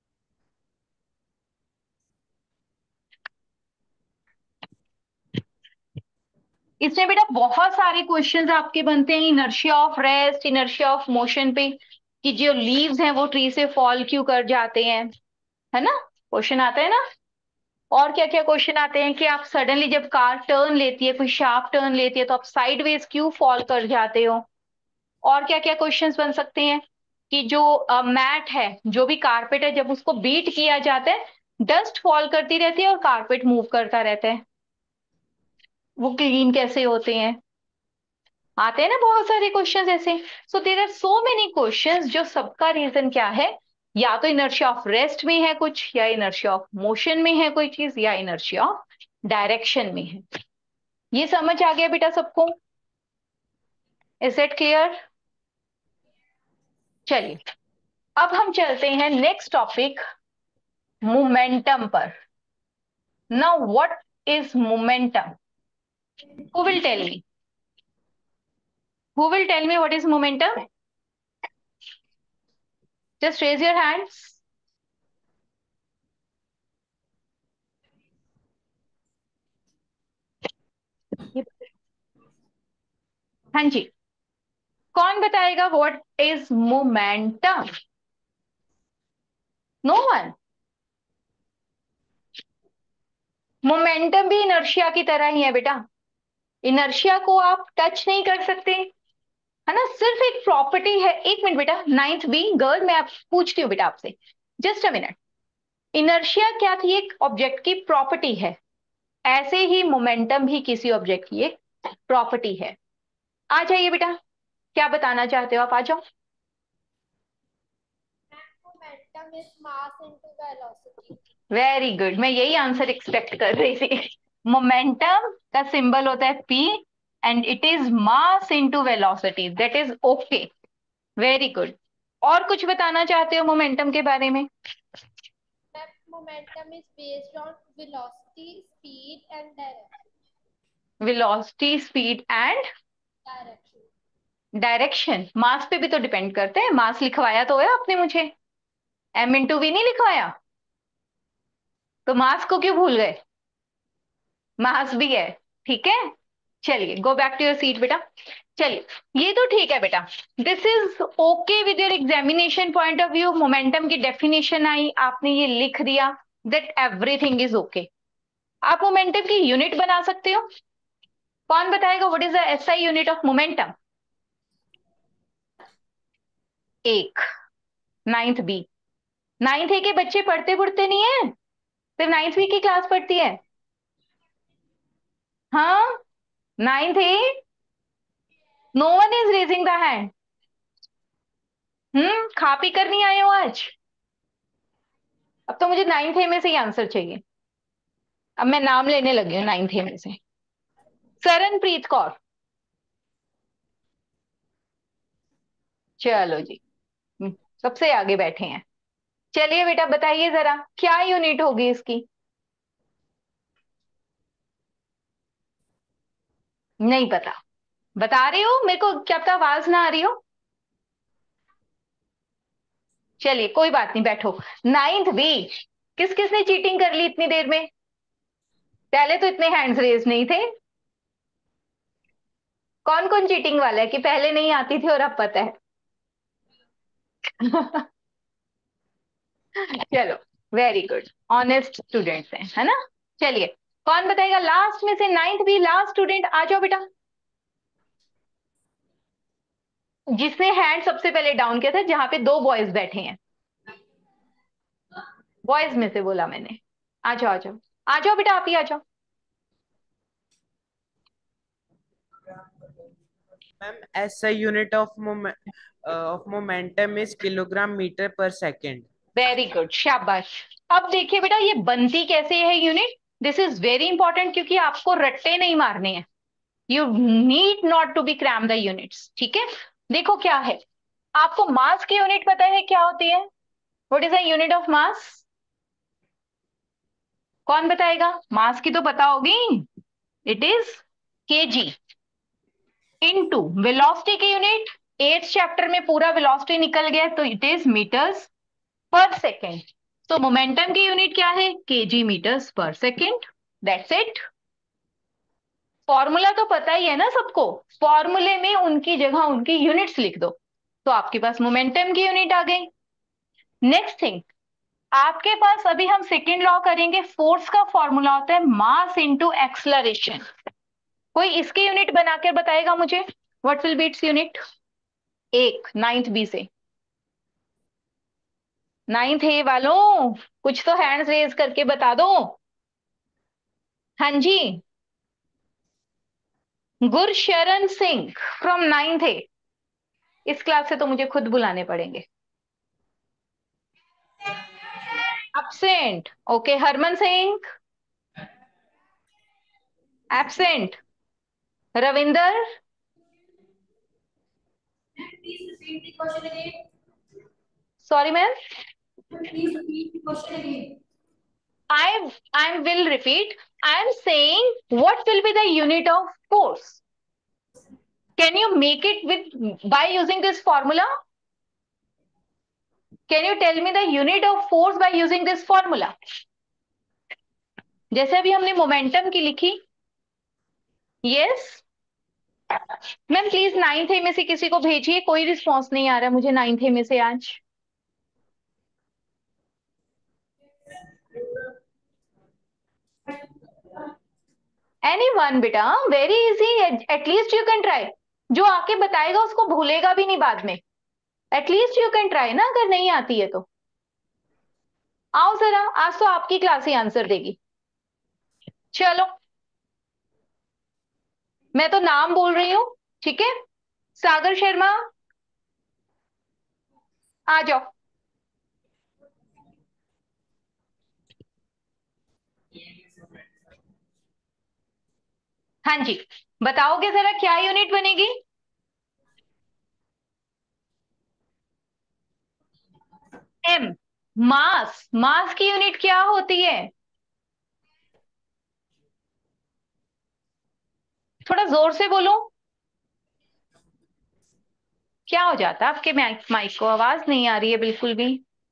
इसमें बेटा बहुत सारे क्वेश्चंस आपके बनते हैं, inertia of rest, inertia of motion पे, कि जो लीव्स हैं वो ट्री से फॉल क्यों कर जाते हैं, है ना? क्वेश्चन आता है ना। और क्या क्या क्वेश्चन आते हैं कि आप सडनली जब कार टर्न लेती है, कोई शार्प टर्न लेती है, तो आप साइडवेज क्यों फॉल कर जाते हो। और क्या क्या क्वेश्चंस बन सकते हैं कि जो मैट है, जो भी कारपेट है, जब उसको बीट किया जाता है, डस्ट फॉल करती रहती है और कारपेट मूव करता रहता है, वो क्लीन कैसे होते हैं। आते हैं ना बहुत सारे क्वेश्चंस ऐसे। So there are so many questions, जो सबका रीजन क्या है, या तो इनर्शिया ऑफ रेस्ट में है कुछ, या इनर्शिया ऑफ मोशन में है कोई चीज, या इनर्शिया ऑफ डायरेक्शन में है। ये समझ आ गया बेटा सबको? Is it clear? चलिए, अब हम चलते हैं नेक्स्ट टॉपिक, मोमेंटम पर। Now what is momentum? Who will tell me? Who will tell me what is momentum? Just raise your hands. हाँ जी, कौन बताएगा what is momentum? No one? Momentum भी इनर्शिया की तरह ही है बेटा। इनर्शिया को आप टच नहीं कर सकते, है ना, सिर्फ एक प्रॉपर्टी है। एक मिनट बेटा, नाइन्थ बी गर्ल, मैं आप पूछती हूँ बेटा आपसे, जस्ट अ मिनट। इनर्शिया क्या थी? एक ऑब्जेक्ट की प्रॉपर्टी है। ऐसे ही मोमेंटम भी किसी ऑब्जेक्ट की एक प्रॉपर्टी है। आ जाइए बेटा, क्या बताना चाहते हो आप? आ जाओ। Momentum is mass into velocity. Very good, मैं यही आंसर एक्सपेक्ट कर रही थी। मोमेंटम का सिंबल होता है P, and it is mass into velocity, that is okay. Very good. और कुछ बताना चाहते हो मोमेंटम के बारे में? That momentum is based on velocity, speed, and direction. Velocity, speed and Direction. Direction. Mass पे भी तो डिपेंड करते हैं। मास लिखवाया तो है आपने मुझे, एम इंटू वी नहीं लिखवाया, तो मास को क्यों भूल गए? मास भी है, ठीक है। चलिए, go back to your seat बेटा। चलिए, ये तो ठीक है बेटा, this is okay with your examination point of view. Momentum की डेफिनेशन आई, आपने ये लिख दिया, दैट एवरीथिंग इज ओके। आप मोमेंटम की यूनिट बना सकते हो? कौन बताएगा what is the SI unit of momentum? एक, नाइन्थ बी। नाइन्थ ए के बच्चे पढ़ते पढ़ते नहीं है, सिर्फ नाइन्थ बी की क्लास पढ़ती है। हाँ, ninth A, no one is raising the hand. हम्म, खा पी कर नहीं आए हो आज? अब तो मुझे नाइन्थ ए में से ही आंसर चाहिए। अब मैं नाम लेने लगी हूँ नाइन्थ ए में से। सरनप्रीत कौर, चलो जी, हम्म, सबसे आगे बैठे हैं। चलिए बेटा, बताइए जरा क्या यूनिट होगी इसकी? नहीं पता? बता रही हो मेरे को, क्या पता आवाज ना आ रही हो। चलिए कोई बात नहीं, बैठो। नाइन्थ बी, किस किसने चीटिंग कर ली इतनी देर में? पहले तो इतने हैंड्स रेज नहीं थे। कौन कौन चीटिंग वाला है कि पहले नहीं आती थी और अब पता है? चलो, वेरी गुड, ऑनेस्ट स्टूडेंट्स हैं, है ना। चलिए, कौन बताएगा लास्ट में से? नाइन्थ बी लास्ट स्टूडेंट, आ जाओ बेटा। जिसने हैंड सबसे पहले डाउन किया था, जहां पे दो बॉयज बैठे हैं, बॉयज में से बोला मैंने। आ जाओ आ जाओ आ जाओ बेटा, आप ही आ जाओ। Ma'am S I unit of of momentum is kilogram metre per second. Very good, शाबाश। अब देखिए बेटा ये बनती कैसे है unit. This is very important क्योंकि आपको रट्टे नहीं मारने हैं। You need not to be cram the units, ठीक है। देखो क्या है, आपको मास की यूनिट पता है क्या होती है? What is the unit of mass? कौन बताएगा? मास की तो पता होगी, it is KG into velocity की यूनिट। एट्थ चैप्टर में पूरा वेलोसिटी निकल गया, तो it is metres per second. तो मोमेंटम की यूनिट क्या है? KG metres per second. That's it. Formula तो पता ही है ना सबको, फॉर्मूले में उनकी जगह उनकी यूनिट्स लिख दो, तो आपके पास मोमेंटम की यूनिट आ गई। नेक्स्ट थिंग, आपके पास अभी हम सेकेंड लॉ करेंगे, फोर्स का फॉर्मूला होता है मास इंटू एक्सलरेशन। कोई इसकी यूनिट बनाकर बताएगा मुझे, what will be its unit? एक नाइन्थ बी से, नाइन्थ ए वालों कुछ तो हैंड्स रेज करके बता दो। हाँ जी, Gursharan Singh from ninth A. इस क्लास से तो मुझे खुद बुलाने पड़ेंगे। Absent, okay. Harman Singh absent. Ravinder, Please repeat the question again. Sorry ma'am, Please repeat the question again. I I will repeat. I am saying what will be the unit of force? Can you make it with by using this formula? Can you tell me the unit of force by using this formula? जैसे अभी हमने momentum की लिखी। Yes ma'am, please ninth A में से किसी को भेजिए, कोई रिस्पॉन्स नहीं आ रहा है मुझे नाइन्थ ए में से आज। एनी वन बेटा, very easy, at least you can try. जो आके बताएगा उसको भूलेगा भी नहीं बाद में। एटलीस्ट यू कैन ट्राई ना, अगर नहीं आती है तो। आओ जरा, आज तो आपकी क्लास ही आंसर देगी। चलो, मैं तो नाम बोल रही हूं, ठीक है। सागर शर्मा आ जाओ। हाँ जी, बताओगे जरा क्या यूनिट बनेगी? एम, मास। मास की यूनिट क्या होती है? थोड़ा जोर से बोलो। क्या हो जाता है आपके माइक माइक को? आवाज नहीं आ रही है बिल्कुल भी।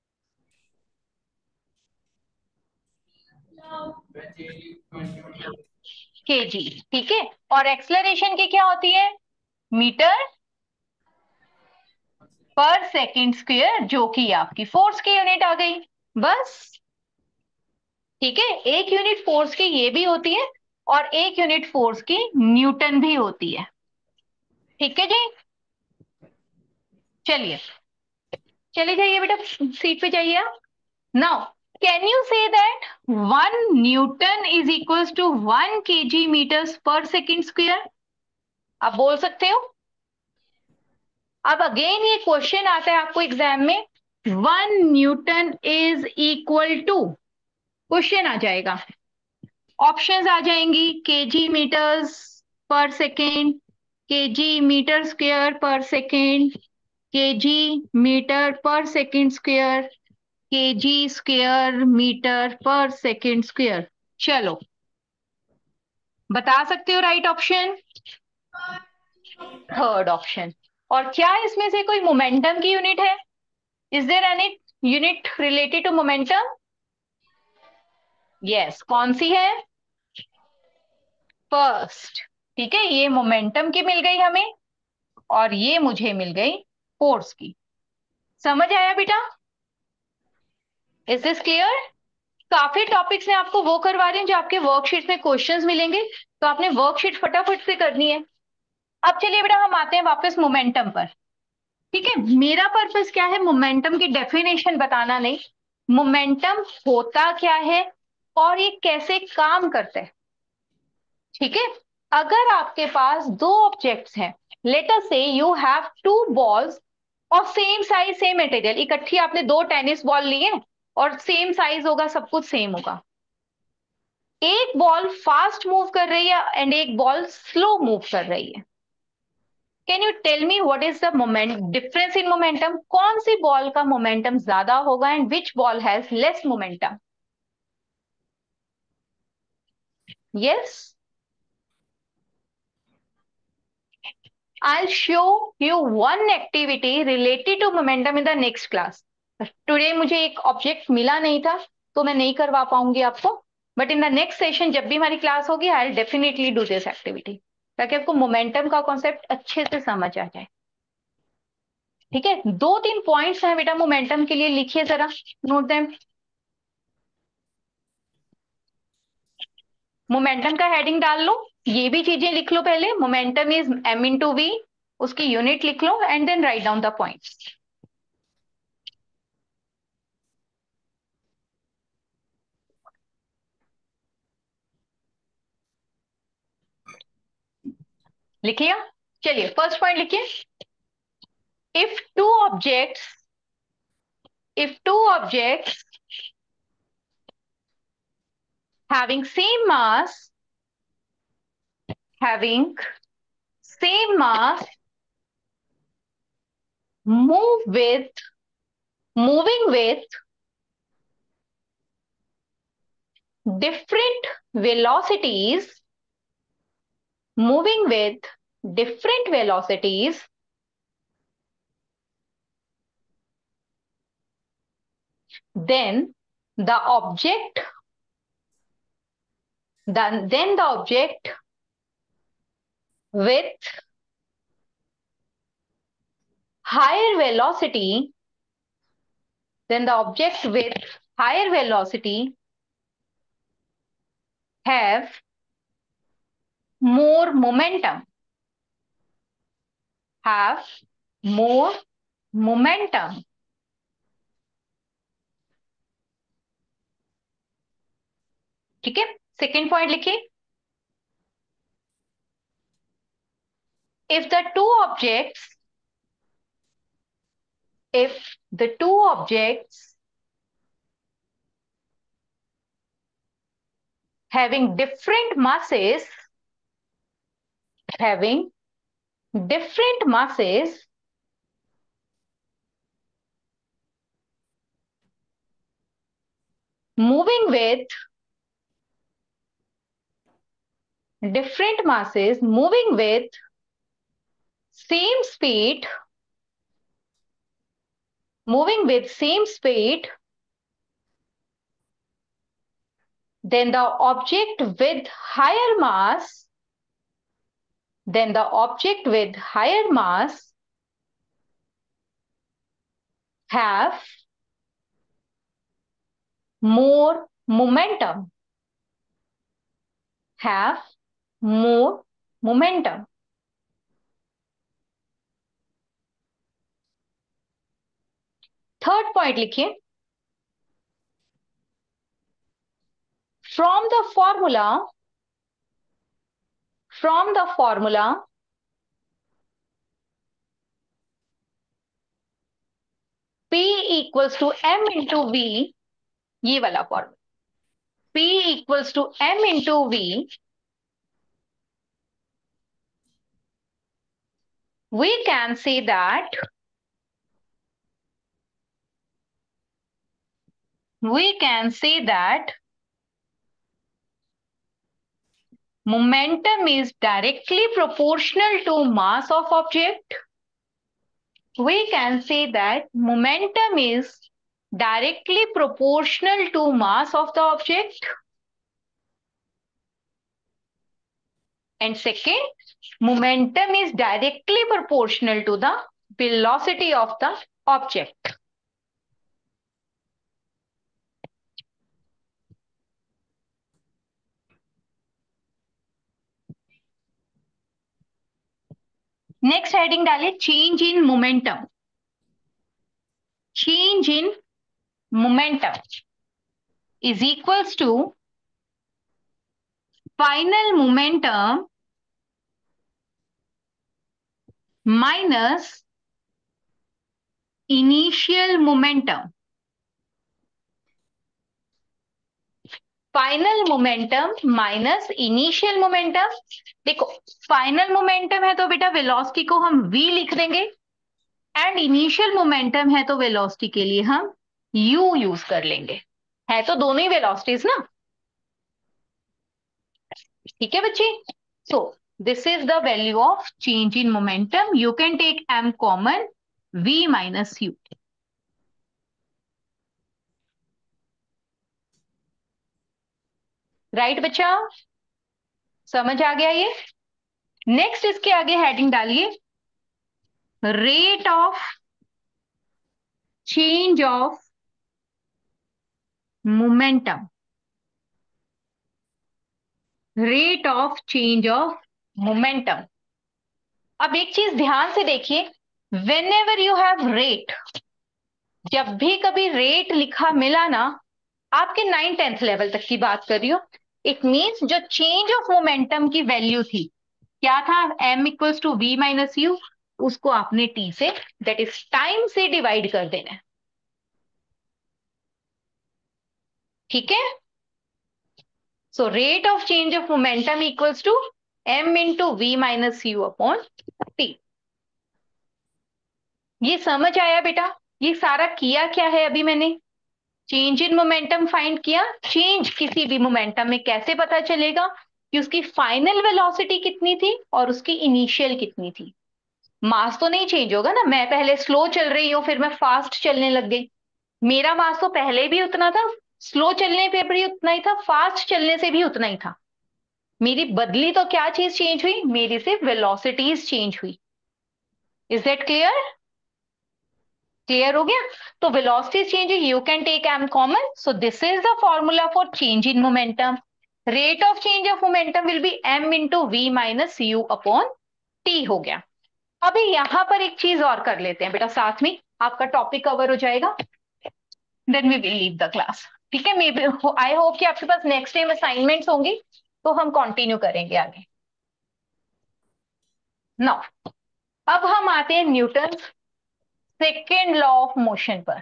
केजी, ठीक है। और एक्सलरेशन की क्या होती है? मीटर पर सेकंड स्क्वायर, जो कि आपकी फोर्स की यूनिट आ गई। बस, ठीक है। एक यूनिट फोर्स की ये भी होती है और एक यूनिट फोर्स की न्यूटन भी होती है, ठीक है जी। चलिए, चले जाइए बेटा, सीट पे जाइए आप। Now can you say that one newton is equals to one KG metres per second square? आप बोल सकते हो? अब अगेन ये क्वेश्चन आता है आपको एग्जाम में, one newton is equal to, question आ जाएगा, ऑप्शंस आ जाएंगी, KG metres per second, KG metre square per second, KG metre per second square, KG square metre per second square. चलो, बता सकते हो राइट ऑप्शन? Third option. और क्या इसमें से कोई मोमेंटम की यूनिट है? Is there any unit related to momentum? Yes, कौन सी है? फर्स्ट, ठीक है। ये मोमेंटम की मिल गई हमें और ये मुझे मिल गई फोर्स की। समझ आया बेटा? Is this clear? काफी टॉपिक्स में आपको वो करवा रही हूँ जो आपके वर्कशीट में क्वेश्चंस मिलेंगे, तो आपने वर्कशीट फटाफट से करनी है। अब चलिए बेटा, हम आते हैं वापस मोमेंटम पर, ठीक है। मेरा पर्पस क्या है? मोमेंटम की डेफिनेशन बताना नहीं, मोमेंटम होता क्या है और ये कैसे काम करता है, ठीक है। अगर आपके पास दो ऑब्जेक्ट्स हैं, let us say you have two balls of same size same material, इकट्ठी आपने दो टेनिस बॉल लिए और सेम साइज होगा, सब कुछ सेम होगा। एक बॉल फास्ट मूव कर रही है एंड एक बॉल स्लो मूव कर रही है। Can you tell me what is the moment difference in momentum? कौन सी बॉल का मोमेंटम ज्यादा होगा and which ball has less momentum? Yes, I'll show you one activity related to momentum in the next class. Today मुझे एक object मिला नहीं था तो मैं नहीं करवा पाऊंगी आपको, but in the next session जब भी हमारी क्लास होगी I will definitely do this activity, ताकि आपको मोमेंटम का कॉन्सेप्ट अच्छे से समझ आ जाए। ठीक है, दो तीन पॉइंट्स हैं बेटा मोमेंटम के लिए, लिखिए जरा, नोट देम। मोमेंटम का हेडिंग डाल लो, ये भी चीजें लिख लो पहले। Momentum is M into V, उसकी यूनिट लिख लो and then write down the points. लिख लिया? चलिए फर्स्ट पॉइंट लिखिए। If two objects if two objects having same mass having same mass move with moving with different velocities moving with different velocities then the object then, then the object with higher velocity then the object with higher velocity have more momentum have more momentum ठीक है, second point लिखिए। if the two objects if the two objects having different masses having different masses moving with different masses moving with same speed moving with same speed then the object with higher mass then the object with higher mass have more momentum have more momentum third point लिखिए। From the formula from the formula P equals to M into V, ये वाला formula P equals to M into V, we can say that we can say that momentum is directly proportional to mass of object. We can say that momentum is directly proportional to mass of the object. And second, momentum is directly proportional to the velocity of the object. Next heading डालिए, change in momentum change in momentum is equals to final momentum minus initial momentum, final momentum minus initial momentum. देखो final momentum है तो बेटा velocity को हम v लिख देंगे, and initial momentum है तो वेलोसिटी के लिए हम u यूज कर लेंगे। है तो दोनों ही वेलोसिटीज ना, ठीक है बच्चे। So this is the value of change in momentum. You can take m common, v minus u। Right बच्चा, समझ आ गया ये। नेक्स्ट इसके आगे हेडिंग डालिए, rate of change of momentum, rate of change of momentum. अब एक चीज ध्यान से देखिए, whenever you have rate, जब भी कभी रेट लिखा मिला ना, आपके नाइन टेंथ लेवल तक की बात कर रही हो, इट मीन्स जो चेंज ऑफ मोमेंटम की वैल्यू थी, क्या था, m equals to V minus U, उसको आपने t से, दैट इज टाइम से डिवाइड कर देना है, ठीक है। So rate of change of momentum equals to m into V minus U upon T. ये समझ आया बेटा? ये सारा किया क्या है अभी मैंने, चेंज इन मोमेंटम फाइंड किया। चेंज किसी भी मोमेंटम में कैसे पता चलेगा कि उसकी फाइनल वेलोसिटी कितनी थी और उसकी इनिशियल कितनी थी। मास तो नहीं चेंज होगा ना, मैं पहले स्लो चल रही हूं फिर मैं फास्ट चलने लग गई, मेरा मास तो पहले भी उतना था, स्लो चलने पे भी उतना ही था, फास्ट चलने से भी उतना ही था। मेरी बदली तो क्या चीज चेंज हुई, मेरी सिर्फ वेलोसिटीज चेंज हुई। Is that clear? क्लियर हो गया? तो velocity change, you can take m common, so this is the formula for change in momentum. Rate of change of momentum will be m into V minus U upon T हो गया। अभी यहां पर एक चीज और कर लेते हैं बेटा, साथ में आपका टॉपिक कवर हो जाएगा, then we will leave the class, ठीक है। मे बी आई होप कि आपके पास नेक्स्ट टाइम असाइनमेंट्स होंगी तो हम कंटिन्यू करेंगे आगे। नाउ अब हम आते हैं Newton second law of motion पर।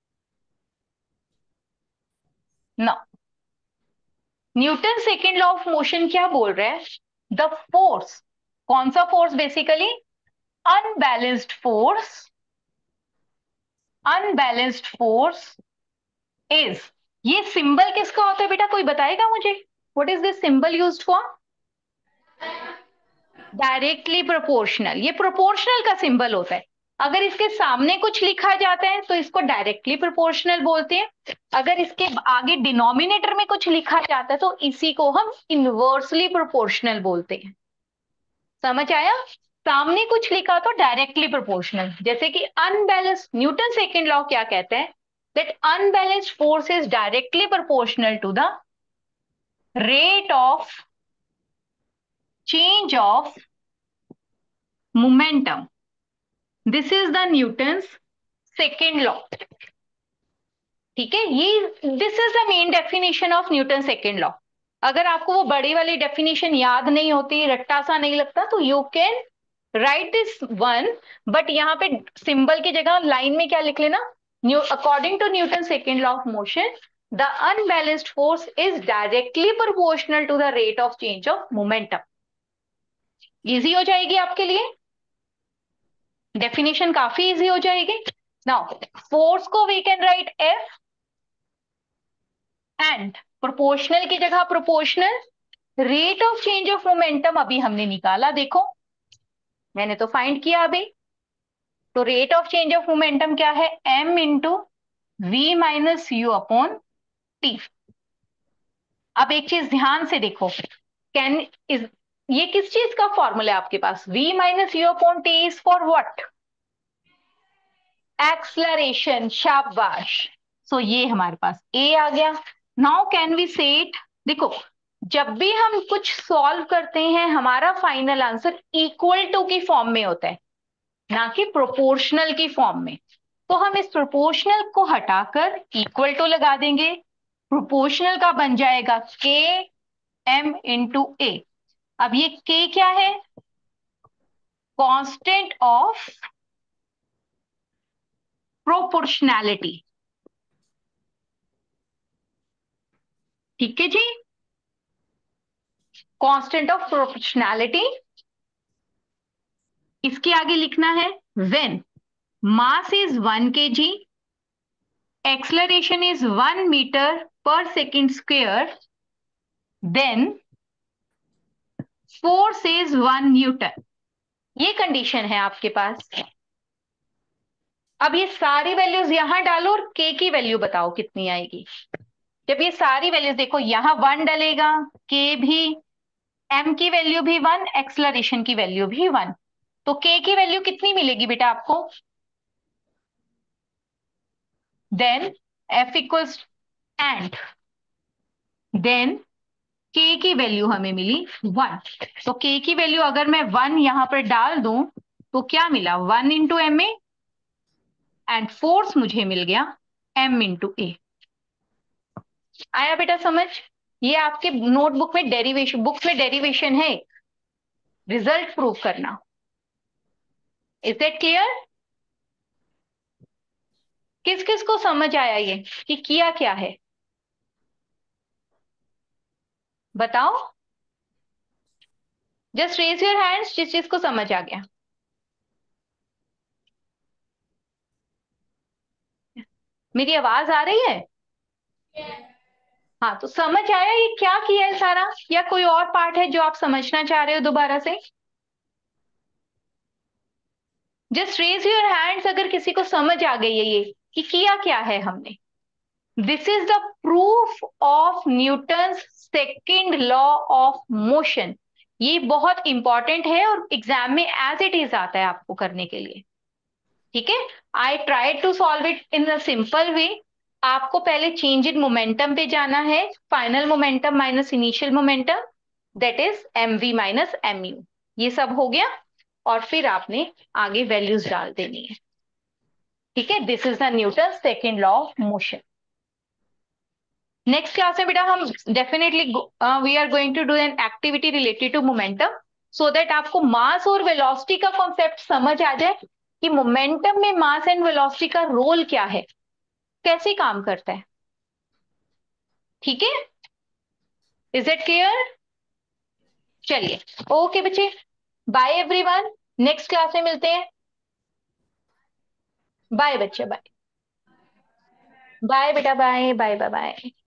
Now Newton second law of motion क्या बोल रहा है, द फोर्स, कौन सा force, basically unbalanced force, unbalanced force is, ये सिंबल किसका होता है बेटा, कोई बताएगा मुझे, what is this symbol used for? Directly proportional, ये प्रोपोर्शनल का सिंबल होता है। अगर इसके सामने कुछ लिखा जाता है तो इसको डायरेक्टली प्रोपोर्शनल बोलते हैं, अगर इसके आगे डिनोमिनेटर में कुछ लिखा जाता है तो इसी को हम इनवर्सली प्रोपोर्शनल बोलते हैं। समझ आया? सामने कुछ लिखा तो डायरेक्टली प्रोपोर्शनल, जैसे कि अनबैलेंस्ड, न्यूटन सेकेंड लॉ क्या कहता है, that unbalanced force is directly proportional to the rate of change of momentum. This is the Newton's second law, ठीक है। ये this is the main definition of Newton second law. अगर आपको वो बड़ी वाली डेफिनेशन याद नहीं होती, रट्टा सा नहीं लगता, तो you can write this one, but यहाँ पे सिंबल की जगह लाइन में क्या लिख लेना, new according to Newton second law of motion the unbalanced force is directly proportional to the rate of change of momentum. Easy हो जाएगी आपके लिए, डेफिनेशन काफी इजी हो जाएगी। नाउ फोर्स को we can write F, and proportional की जगह proportional, rate of change of momentum अभी हमने निकाला, देखो मैंने तो फाइंड किया अभी। तो rate of change of momentum क्या है, m into V minus U upon T. अब एक चीज ध्यान से देखो, कैन इज, ये किस चीज का फॉर्मूला है आपके पास, v minus U upon T is for what, acceleration, शाबाश। सो ये हमारे पास a आ गया। Now can we say it, देखो जब भी हम कुछ सॉल्व करते हैं हमारा फाइनल आंसर इक्वल टू की फॉर्म में होता है, ना कि प्रोपोर्शनल की फॉर्म में। तो हम इस प्रोपोर्शनल को हटाकर इक्वल टू लगा देंगे, प्रोपोर्शनल का बन जाएगा के एम इंटू ए। अब ये के क्या है, कांस्टेंट ऑफ प्रोपोर्शनैलिटी। ठीक है जी, कांस्टेंट ऑफ प्रोपोर्शनैलिटी। इसके आगे लिखना है when mass is one KG, acceleration is one metre per second square, then force is one newton. ये कंडीशन है आपके पास। अब ये सारी वैल्यूज यहां डालो और के की वैल्यू बताओ कितनी आएगी। जब ये सारी वैल्यूज देखो, यहां वन डलेगा, के भी, एम की वैल्यू भी वन, एक्सलरेशन की वैल्यू भी वन, तो के की वैल्यू कितनी मिलेगी बेटा आपको? Then F equals and then K की वैल्यू हमें मिली वन। तो के की वैल्यू अगर मैं वन यहां पर डाल दूं तो क्या मिला? One into M A, and force मुझे मिल गया एम इंटू ए। आया बेटा समझ? ये आपके नोटबुक में डेरिवेशन, बुक में डेरिवेशन है, रिजल्ट प्रूव करना। Is that clear? किस किस को समझ आया ये कि किया क्या है? बताओ, जस्ट रेज योर हैंड्स जिस चीज को समझ आ गया। मेरी आवाज आ रही है? हाँ, तो समझ आया ये क्या किया है सारा, या कोई और पार्ट है जो आप समझना चाह रहे हो दोबारा से? जस्ट रेज योर हैंड्स अगर किसी को समझ आ गई है ये कि किया क्या है हमने। This is the proof of Newton's second law of motion. ये बहुत इंपॉर्टेंट है और एग्जाम में एज इट इज आता है आपको करने के लिए। ठीक है, I try to solve it in a simple way. आपको पहले चेंज इन मोमेंटम पे जाना है, final momentum minus initial momentum, that is M V minus M U. ये सब हो गया, और फिर आपने आगे वैल्यूज डाल देनी है। ठीक है, this is the Newton second law of motion. Next class में बेटा हम definitely we are going to do an activity related to momentum, so that आपको मास और वेलोसिटी का कॉन्सेप्ट समझ आ जाए कि मोमेंटम में मास एंड वेलोसिटी का रोल क्या है, कैसे काम करता है। ठीक है, इज इट क्लियर? चलिए, ओके बच्चे, बाय एवरीवन, नेक्स्ट क्लास में मिलते हैं। बाय बच्चे, बाय बाय बेटा, बाय बाय बाय बाय।